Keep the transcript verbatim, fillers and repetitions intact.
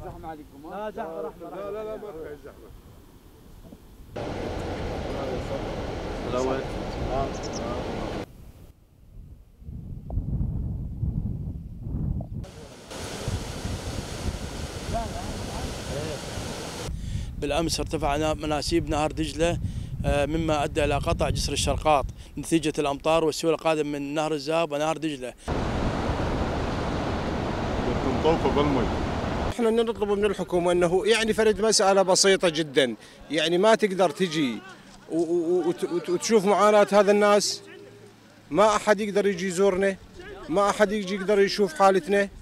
زحمة عليكم. لا زحمة رحمة. لا لا لا ما في زحمة. بالأمس ارتفع مناسيب نهر دجلة مما أدى إلى قطع جسر الشرقاط نتيجة الأمطار والسيول القادم من نهر الزاب ونهر دجلة. احنا نطلب من الحكومة انه يعني فرد مسألة بسيطة جدا، يعني ما تقدر تجي وتشوف معاناة هذا الناس، ما أحد يقدر يجي يزورنا، ما أحد يجي يقدر يشوف حالتنا.